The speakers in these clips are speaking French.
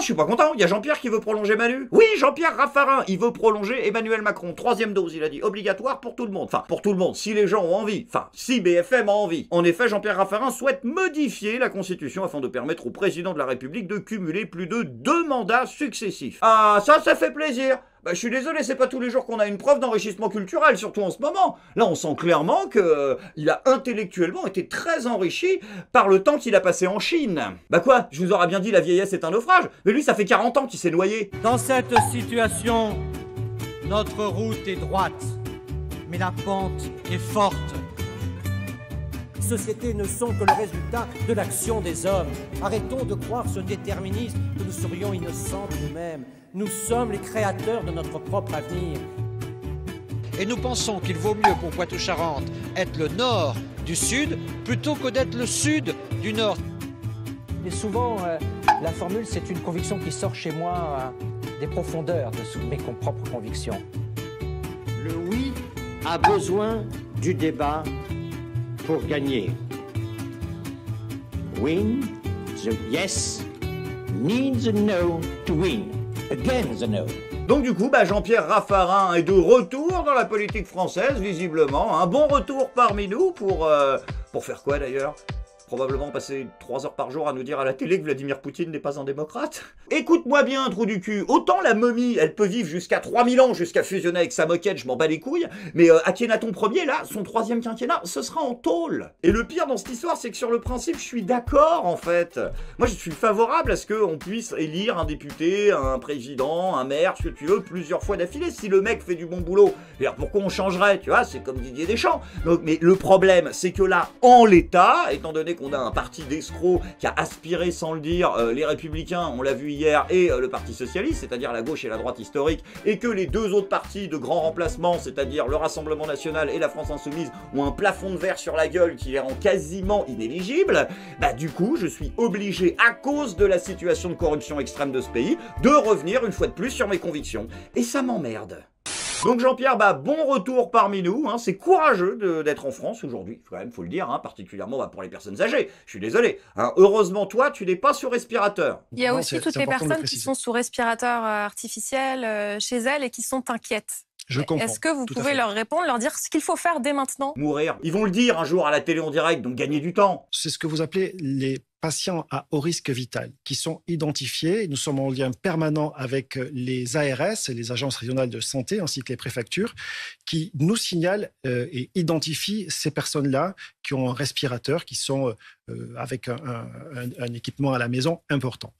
suis pas content, il y a Jean-Pierre qui veut prolonger Manu. Oui, Jean-Pierre Raffarin, il veut prolonger Emmanuel Macron. 3e dose, il a dit, obligatoire pour tout le monde. Enfin, pour tout le monde, si les gens ont envie. Enfin, si BFM a envie. En effet, Jean-Pierre Raffarin souhaite modifier la Constitution afin de permettre au président de la République de cumuler plus de 2 mandats successifs. Ah, ça fait plaisir. Bah, je suis désolé, c'est pas tous les jours qu'on a une preuve d'enrichissement culturel, surtout en ce moment. Là, on sent clairement qu'il a intellectuellement été très enrichi par le temps qu'il a passé en Chine. Bah quoi, je vous aurais bien dit la vieillesse est un naufrage, mais lui, ça fait 40 ans qu'il s'est noyé. Dans cette situation, notre route est droite, mais la pente est forte. Les sociétés ne sont que le résultat de l'action des hommes. Arrêtons de croire ce déterminisme que nous serions innocents de nous-mêmes. Nous sommes les créateurs de notre propre avenir. Et nous pensons qu'il vaut mieux pour Poitou-Charentes être le nord du sud plutôt que d'être le sud du nord. Et souvent, la formule, c'est une conviction qui sort chez moi des profondeurs de mes propres convictions. Le oui a besoin du débat pour gagner. Win, the yes needs a no to win. Again the no. Donc du coup, Jean-Pierre Raffarin est de retour dans la politique française, visiblement. Un bon retour parmi nous pour faire quoi d'ailleurs ? Probablement passer 3 heures par jour à nous dire à la télé que Vladimir Poutine n'est pas un démocrate. Écoute-moi bien, trou du cul, autant la momie, elle peut vivre jusqu'à 3000 ans, jusqu'à fusionner avec sa moquette, je m'en bats les couilles, mais Akhenaton Ier, là, son 3e quinquennat, ce sera en tôle. Et le pire dans cette histoire, c'est que sur le principe, je suis d'accord, en fait. Moi, je suis favorable à ce qu'on puisse élire un député, un président, un maire, ce que tu veux, plusieurs fois d'affilée, si le mec fait du bon boulot. Et alors, pourquoi on changerait, tu vois, c'est comme Didier Deschamps. Donc, mais le problème, c'est que là, en l'état, étant donné qu'on a un parti d'escrocs qui a aspiré sans le dire les Républicains, on l'a vu hier, et le Parti Socialiste, c'est-à-dire la gauche et la droite historique, et que les 2 autres partis de grand remplacement, c'est-à-dire le Rassemblement National et la France Insoumise, ont un plafond de verre sur la gueule qui les rend quasiment inéligibles, du coup, je suis obligé, à cause de la situation de corruption extrême de ce pays, de revenir une fois de plus sur mes convictions. Et ça m'emmerde. Donc Jean-Pierre, bon retour parmi nous, c'est courageux d'être en France aujourd'hui, quand même, faut le dire, particulièrement pour les personnes âgées, je suis désolé. Heureusement, toi, tu n'es pas sous respirateur. Il y a aussi toutes les personnes qui sont sous respirateur artificiel chez elles et qui sont inquiètes. Je comprends. Est-ce que vous pouvez leur répondre, leur dire ce qu'il faut faire dès maintenant ? Mourir. Ils vont le dire un jour à la télé en direct, donc gagner du temps. C'est ce que vous appelez les patients à haut risque vital, qui sont identifiés. Nous sommes en lien permanent avec les ARS et les agences régionales de santé, ainsi que les préfectures, qui nous signalent et identifient ces personnes-là qui ont un respirateur, qui sont avec un équipement à la maison important.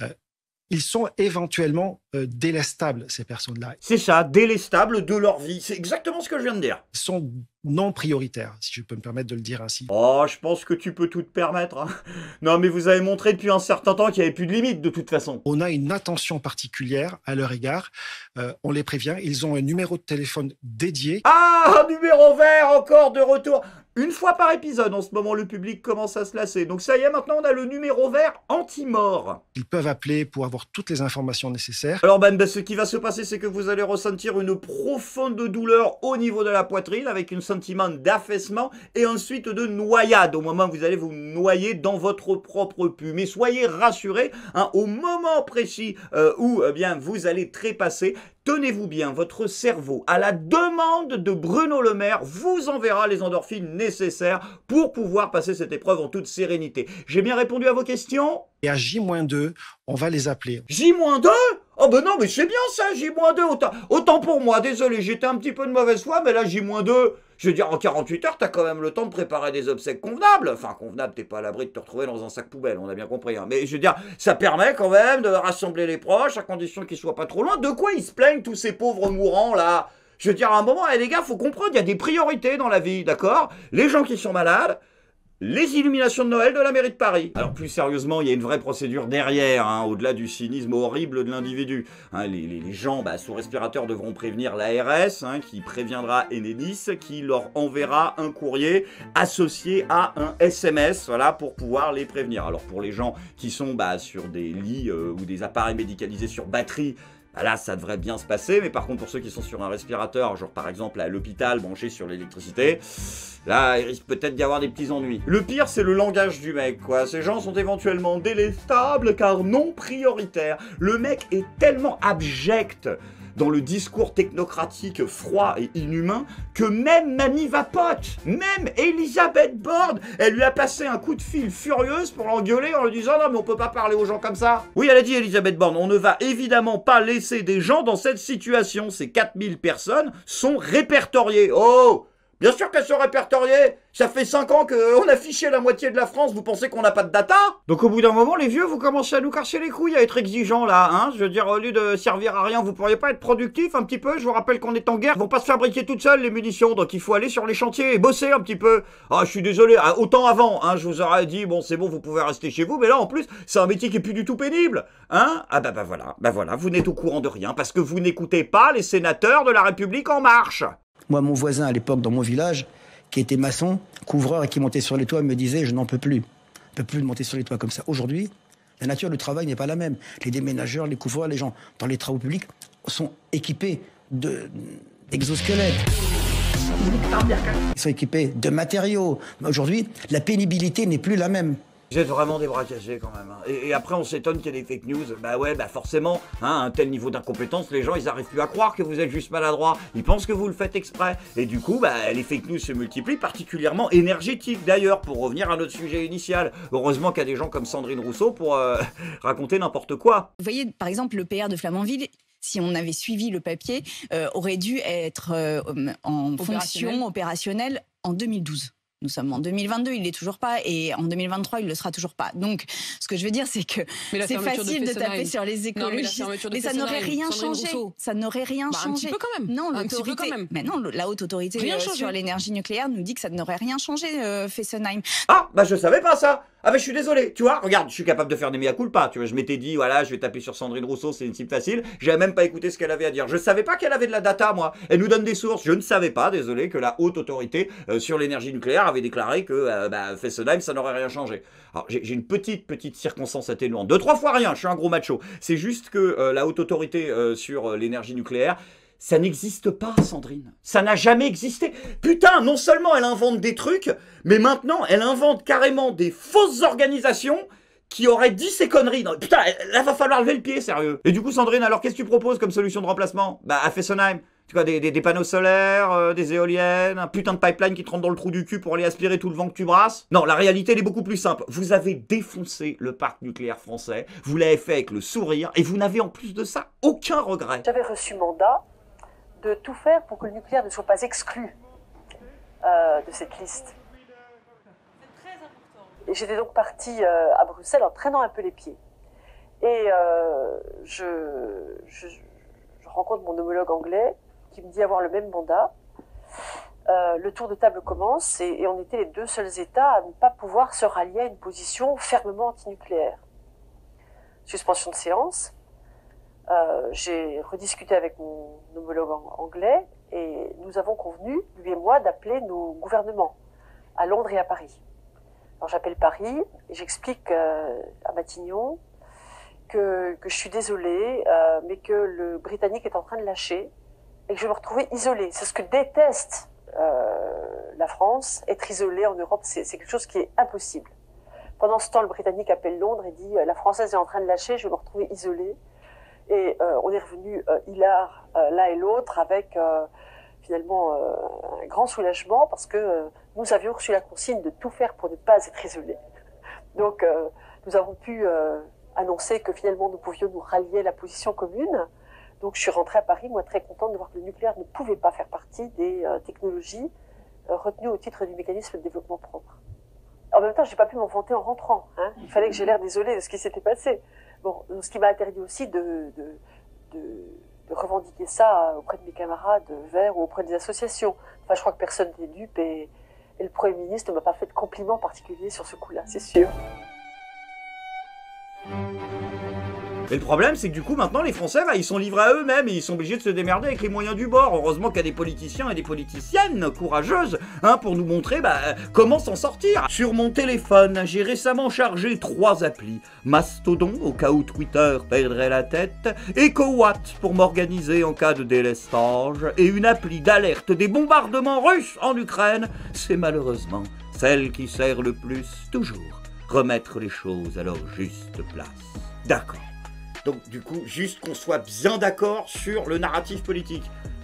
Ils sont éventuellement délestables, ces personnes-là. C'est ça, délestables de leur vie. C'est exactement ce que je viens de dire. Ils sont non prioritaires, si je peux me permettre de le dire ainsi. Oh, je pense que tu peux tout te permettre. Non, mais vous avez montré depuis un certain temps qu'il n'y avait plus de limite, de toute façon. On a une attention particulière à leur égard. On les prévient. Ils ont un numéro de téléphone dédié. Ah, un numéro vert encore de retour. Une fois par épisode, en ce moment, le public commence à se lasser. Donc ça y est, maintenant, on a le numéro vert anti-mort. Ils peuvent appeler pour avoir toutes les informations nécessaires. Alors, ce qui va se passer, c'est que vous allez ressentir une profonde douleur au niveau de la poitrine, avec un sentiment d'affaissement et ensuite de noyade, au moment où vous allez vous noyer dans votre propre pu. Mais soyez rassurés, au moment précis où vous allez trépasser, tenez-vous bien, votre cerveau, à la demande de Bruno Le Maire, vous enverra les endorphines nécessaires pour pouvoir passer cette épreuve en toute sérénité. J'ai bien répondu à vos questions ? Et à J-2, on va les appeler. J-2 ? Oh non, mais c'est bien ça, J-2, autant pour moi, désolé, j'étais un petit peu de mauvaise foi, mais là, J-2, je veux dire, en 48 heures, t'as quand même le temps de préparer des obsèques convenables. Enfin, convenable, t'es pas à l'abri de te retrouver dans un sac poubelle, on a bien compris. Mais je veux dire, ça permet quand même de rassembler les proches, à condition qu'ils soient pas trop loin. De quoi ils se plaignent, tous ces pauvres mourants, là ? Je veux dire, à un moment, les gars, faut comprendre, il y a des priorités dans la vie, d'accord ? Les gens qui sont malades, les illuminations de Noël de la mairie de Paris. Alors plus sérieusement, il y a une vraie procédure derrière, au-delà du cynisme horrible de l'individu. Les gens sous respirateur devront prévenir l'ARS, qui préviendra Enedis, qui leur enverra un courrier associé à un SMS, voilà, pour pouvoir les prévenir. Alors pour les gens qui sont sur des lits ou des appareils médicalisés sur batterie, Ah là, ça devrait bien se passer, mais par contre, pour ceux qui sont sur un respirateur, genre par exemple à l'hôpital, branché sur l'électricité, là, il risque peut-être d'y avoir des petits ennuis. Le pire, c'est le langage du mec, quoi. Ces gens sont éventuellement délétables, car non prioritaires. Le mec est tellement abject dans le discours technocratique froid et inhumain, que même Mamie Vapote, même Elisabeth Borne, elle lui a passé un coup de fil furieuse pour l'engueuler en lui disant « Non mais on peut pas parler aux gens comme ça !» Oui, elle a dit Elisabeth Borne, on ne va évidemment pas laisser des gens dans cette situation. Ces 4000 personnes sont répertoriées. Oh! Bien sûr qu'elles sont répertoriées. Ça fait 5 ans qu'on a fiché la moitié de la France, vous pensez qu'on n'a pas de data? Donc au bout d'un moment, les vieux, vous commencez à nous casser les couilles, à être exigeants là, hein. Je veux dire, au lieu de servir à rien, vous pourriez pas être productif un petit peu? Je vous rappelle qu'on est en guerre, ils vont pas se fabriquer toutes seules les munitions, donc il faut aller sur les chantiers et bosser un petit peu. Ah, je suis désolé, autant avant, hein, je vous aurais dit, bon c'est bon, vous pouvez rester chez vous, mais là en plus, c'est un métier qui est plus du tout pénible, hein. Ah bah voilà, vous n'êtes au courant de rien, parce que vous n'écoutez pas les sénateurs de la République En Marche. Moi, mon voisin à l'époque dans mon village, qui était maçon, couvreur et qui montait sur les toits, me disait « je n'en peux plus. Je ne peux plus monter sur les toits comme ça ». Aujourd'hui, la nature du travail n'est pas la même. Les déménageurs, les couvreurs, les gens dans les travaux publics sont équipés d'exosquelettes. Ils sont équipés de matériaux. Aujourd'hui, la pénibilité n'est plus la même. Vous êtes vraiment des bras cassés quand même. Hein. Et après, on s'étonne qu'il y ait des fake news. Bah ouais, bah forcément, hein, un tel niveau d'incompétence, les gens, ils arrivent plus à croire que vous êtes juste maladroit. Ils pensent que vous le faites exprès. Et du coup, bah, les fake news se multiplient, particulièrement énergétiques d'ailleurs, pour revenir à notre sujet initial. Heureusement qu'il y a des gens comme Sandrine Rousseau pour raconter n'importe quoi. Vous voyez, par exemple, le PR de Flamanville, si on avait suivi le papier, aurait dû être en fonction opérationnelle en 2012. Nous sommes en 2022, il l'est toujours pas, et en 2023, il le sera toujours pas. Donc, ce que je veux dire, c'est que c'est facile de taper sur les écologistes, mais ça n'aurait rien changé. Ça n'aurait rien changé. Un petit peu quand même. Non, un petit peu quand même. Mais non, la haute autorité sur l'énergie nucléaire nous dit que ça n'aurait rien changé, Fessenheim. Ah, bah je savais pas ça. Ah bah je suis désolé, tu vois, regarde, je suis capable de faire des mea culpa, tu vois, je m'étais dit, voilà, je vais taper sur Sandrine Rousseau, c'est une cible facile, j'avais même pas écouté ce qu'elle avait à dire, je savais pas qu'elle avait de la data, moi, elle nous donne des sources, je ne savais pas, désolé, que la haute autorité sur l'énergie nucléaire avait déclaré que Fessenheim, ça n'aurait rien changé. Alors j'ai une petite circonstance atténuante, 2-3 fois rien, je suis un gros macho, c'est juste que la haute autorité sur l'énergie nucléaire, ça n'existe pas, Sandrine. Ça n'a jamais existé. Putain, non seulement elle invente des trucs, mais maintenant, elle invente carrément des fausses organisations qui auraient dit ces conneries. Non, putain, là, va falloir lever le pied, sérieux. Et du coup, Sandrine, alors qu'est-ce que tu proposes comme solution de remplacement? Bah, à Fessenheim. Tu vois, des panneaux solaires, des éoliennes, un putain de pipeline qui te rentre dans le trou du cul pour aller aspirer tout le vent que tu brasses. Non, la réalité, elle est beaucoup plus simple. Vous avez défoncé le parc nucléaire français, vous l'avez fait avec le sourire, et vous n'avez en plus de ça aucun regret. J'avais reçu mandat de tout faire pour que le nucléaire ne soit pas exclu de cette liste. Et j'étais donc partie à Bruxelles en traînant un peu les pieds. Et je rencontre mon homologue anglais qui me dit avoir le même mandat. Le tour de table commence et on était les deux seuls États à ne pas pouvoir se rallier à une position fermement antinucléaire. Suspension de séance. J'ai rediscuté avec mon homologue anglais et nous avons convenu, lui et moi, d'appeler nos gouvernements à Londres et à Paris. Alors j'appelle Paris et j'explique à Matignon que je suis désolée, mais que le Britannique est en train de lâcher et que je vais me retrouver isolée. C'est ce que déteste la France, être isolée en Europe, c'est quelque chose qui est impossible. Pendant ce temps, le Britannique appelle Londres et dit « la Française est en train de lâcher, je vais me retrouver isolée ». Et on est revenu hilar l'un et l'autre avec finalement un grand soulagement parce que nous avions reçu la consigne de tout faire pour ne pas être isolés. Donc nous avons pu annoncer que finalement nous pouvions nous rallier à la position commune. Donc je suis rentrée à Paris, moi très contente de voir que le nucléaire ne pouvait pas faire partie des technologies retenues au titre du mécanisme de développement propre. En même temps, j'ai pas pu m'en vanter en rentrant. Hein. Il fallait que j'ai l'air désolée de ce qui s'était passé. Bon, ce qui m'a interdit aussi de revendiquer ça auprès de mes camarades verts ou auprès des associations. Enfin, je crois que personne n'est dupe et le Premier ministre ne m'a pas fait de compliment particulier sur ce coup-là, c'est sûr. Et le problème, c'est que du coup, maintenant, les Français, ils sont livrés à eux-mêmes et ils sont obligés de se démerder avec les moyens du bord. Heureusement qu'il y a des politiciens et des politiciennes courageuses pour nous montrer comment s'en sortir. Sur mon téléphone, j'ai récemment chargé 3 applis. Mastodon, au cas où Twitter perdrait la tête, EcoWatt pour m'organiser en cas de délestage, et une appli d'alerte des bombardements russes en Ukraine. C'est malheureusement celle qui sert le plus, toujours, remettre les choses à leur juste place. D'accord. Donc du coup, juste qu'on soit bien d'accord sur le narratif politique.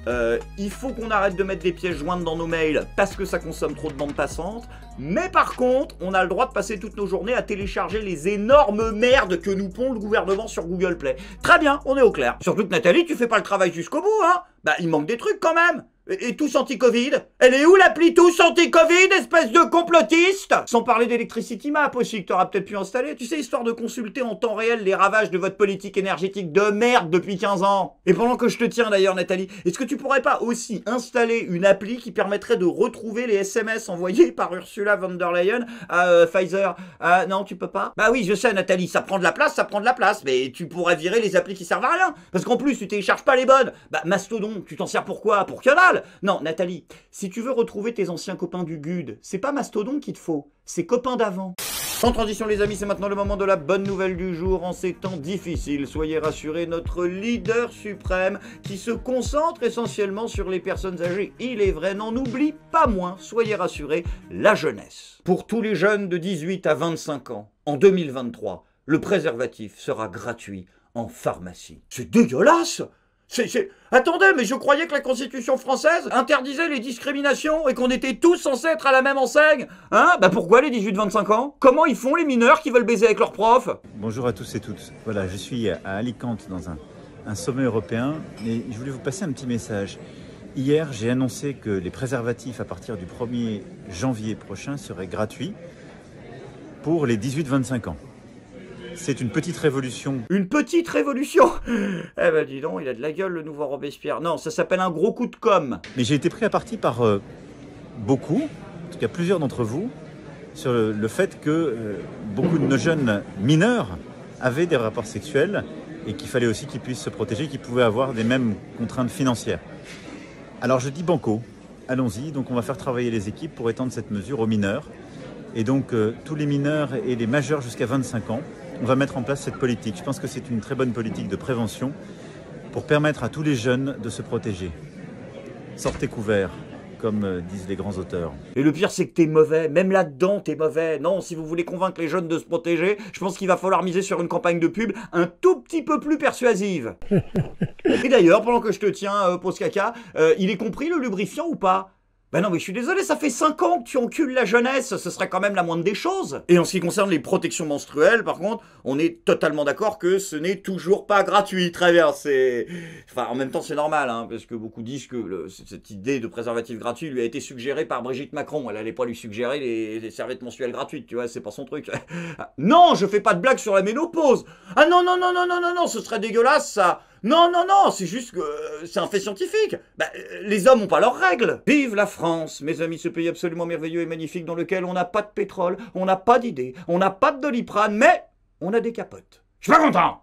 Il faut qu'on arrête de mettre des pièces jointes dans nos mails parce que ça consomme trop de bande passante. Mais par contre, on a le droit de passer toutes nos journées à télécharger les énormes merdes que nous pond le gouvernement sur Google Play. Très bien, on est au clair. Surtout que Nathalie, tu fais pas le travail jusqu'au bout, hein. Il manque des trucs quand même. Et tous anti-Covid? Elle est où l'appli tous anti-Covid, espèce de complotiste? Sans parler d'Electricity Map aussi, que t'auras peut-être pu installer. Tu sais, histoire de consulter en temps réel les ravages de votre politique énergétique de merde depuis 15 ans. Et pendant que je te tiens d'ailleurs, Nathalie, est-ce que tu pourrais pas aussi installer une appli qui permettrait de retrouver les SMS envoyés par Ursula von der Leyen à Pfizer? Non, tu peux pas? Bah oui, je sais, Nathalie, ça prend de la place, mais tu pourrais virer les applis qui servent à rien. Parce qu'en plus, tu télécharges pas les bonnes. Mastodon, tu t'en sers pourquoi? Pour que dalle. Non, Nathalie, si tu veux retrouver tes anciens copains du GUD, c'est pas Mastodon qu'il te faut, c'est copains d'avant. Sans transition les amis, c'est maintenant le moment de la bonne nouvelle du jour. En ces temps difficiles, soyez rassurés, notre leader suprême qui se concentre essentiellement sur les personnes âgées, il est vrai, n'en oublie pas moins, soyez rassurés, la jeunesse. Pour tous les jeunes de 18 à 25 ans, en 2023, le préservatif sera gratuit en pharmacie. C'est dégueulasse! Attendez, mais je croyais que la Constitution française interdisait les discriminations et qu'on était tous censés être à la même enseigne. Pourquoi les 18-25 ans? Comment ils font les mineurs qui veulent baiser avec leurs profs? Bonjour à tous et toutes. Voilà, je suis à Alicante dans un sommet européen et je voulais vous passer un petit message. Hier, j'ai annoncé que les préservatifs à partir du 1er janvier prochain seraient gratuits pour les 18-25 ans. C'est une petite révolution. Une petite révolution? Eh ben dis donc, il a de la gueule le nouveau Robespierre. Non, ça s'appelle un gros coup de com'. Mais j'ai été pris à partie par beaucoup, en tout cas plusieurs d'entre vous, sur le fait que beaucoup de nos jeunes mineurs avaient des rapports sexuels et qu'il fallait aussi qu'ils puissent se protéger, qu'ils pouvaient avoir des mêmes contraintes financières. Alors je dis banco, allons-y, donc on va faire travailler les équipes pour étendre cette mesure aux mineurs. Et donc tous les mineurs et les majeurs jusqu'à 25 ans, on va mettre en place cette politique. Je pense que c'est une très bonne politique de prévention pour permettre à tous les jeunes de se protéger. Sortez couverts, comme disent les grands auteurs. Et le pire, c'est que t'es mauvais. Même là-dedans, t'es mauvais. Non, si vous voulez convaincre les jeunes de se protéger, je pense qu'il va falloir miser sur une campagne de pub un tout petit peu plus persuasive. Et d'ailleurs, pendant que je te tiens, pause caca, il est compris le lubrifiant ou pas? Ben non mais je suis désolé, ça fait 5 ans que tu encules la jeunesse, ce serait quand même la moindre des choses. Et en ce qui concerne les protections menstruelles, par contre, on est totalement d'accord que ce n'est toujours pas gratuit. Très bien, Enfin, en même temps, c'est normal, parce que beaucoup disent que cette idée de préservatif gratuit lui a été suggérée par Brigitte Macron. Elle allait pas lui suggérer les serviettes menstruelles gratuites, tu vois, c'est pas son truc. Non, je fais pas de blague sur la ménopause. Ah non, non, non, non, non, non, non, ce serait dégueulasse, ça. Non, non, non, c'est juste que c'est un fait scientifique. Les hommes n'ont pas leurs règles. Vive la France, mes amis, ce pays absolument merveilleux et magnifique dans lequel on n'a pas de pétrole, on n'a pas d'idées, on n'a pas de Doliprane, mais on a des capotes. Je suis pas content.